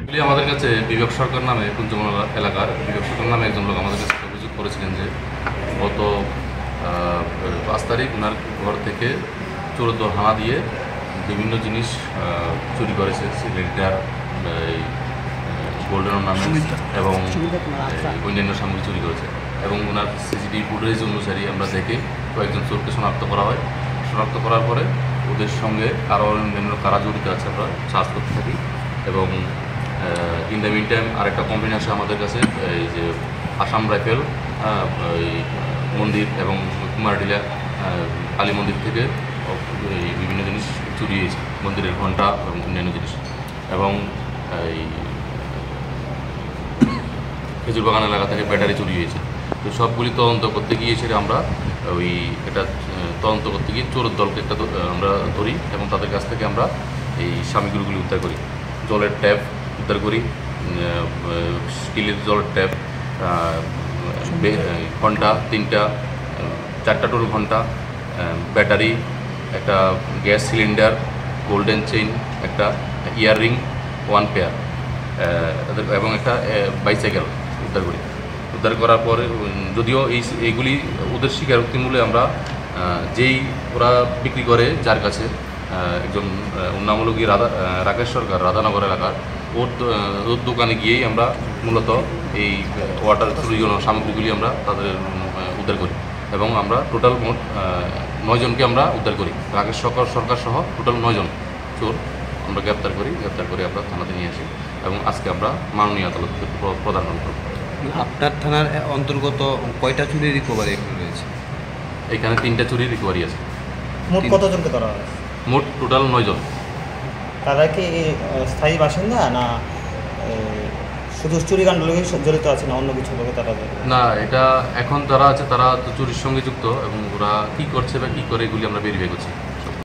আমাদের কাছে বিবেক সরকার নামে কুঞ্জমলা এলাকার বিবেক সরকার নামে একজন লোক আমাদের কাছে অভিযোগ করেছিলেন যে গত 5 তারিখ ওনার ঘর থেকে চোরদের হানা দিয়ে বিভিন্ন জিনিস চুরি করেছে, সিলিন্ডার, গোল্ডেন অর্নামেন্টস এবং অন্যান্য সামগ্রী চুরি করেছে। এবং ওনার সিসিটিভি ফুটেজ অনুসারে আমরা দেখে কয়েকজন চোরকে শনাক্ত করা হয়। শনাক্ত করার পরে ওদের সঙ্গে আরও অন্যান্য কারা জড়িত আছে আমরা সার্চ করতে থাকি। এবং ইন দ্য মিন টাইম আরেকটা কমপ্লেন আসে আমাদের কাছে, এই যে আসাম রাইফেল মন্দির এবং কুমারডিলা কালী মন্দির থেকে এই বিভিন্ন জিনিস চুরি হয়েছে, মন্দিরের ঘণ্টা এবং অন্যান্য জিনিস। এবং এই খেজুর বাগান এলাকা থেকে ব্যাটারি চুরি হয়েছে। তো সবগুলি তদন্ত করতে গিয়ে সেটা আমরা এটা তদন্ত করতে গিয়ে চোরের দলকে আমরা ধরি এবং তাদের কাছ থেকে আমরা এই সামগ্রীগুলি উদ্ধার করি। জলের ট্যাপ উদ্ধার করি, স্টিলের জলের ট্যাপ, ঘণ্টা 3টা, 4টা টোল ঘণ্টা, ব্যাটারি, একটা গ্যাস সিলিন্ডার, গোল্ডেন চেইন, একটা ইয়াররিং 1 পেয়ার এবং একটা বাইসাইকেল উদ্ধার করি। উদ্ধার করার পরে যদিও এইগুলি ওদের স্বীকারোক্তিমূলে আমরা যেই ওরা বিক্রি করে যার কাছে একজন নাম হলো গিয়ে রাকেশ সরকার, রাধানগর এলাকার, ওর দোকানে গিয়েই আমরা মূলত এই ওয়াটার চুরির সামগ্রীগুলি আমরা তাদের উদ্ধার করি। এবং আমরা টোটাল মোট 9 জনকে আমরা উদ্ধার করি। রাকেশ সরকার সহ টোটাল 9 জন চোর আমরা গ্রেপ্তার করে আমরা থানাতে নিয়ে আসি এবং আজকে আমরা মাননীয় আদালতকে প্রদান করব। আপনার থানার অন্তর্গত কয়টা চুরি রিকভারি রয়েছে? এখানে 3টা চুরি রিকভারি আছে। মোট কতজনকে ধরা হয়? মোট টোটাল 9 জন। তারা কি স্থায়ী বাসিন্দা না শুধু চুরিকাণ্ড লোকে জড়িত আছে না অন্য কিছু লোকে তারা? না, এটা এখন যারা আছে তারা তো চুরির সঙ্গে যুক্ত এবং ওরা কী করছে বা কী করে এগুলি আমরা ভেরিফাই করছি।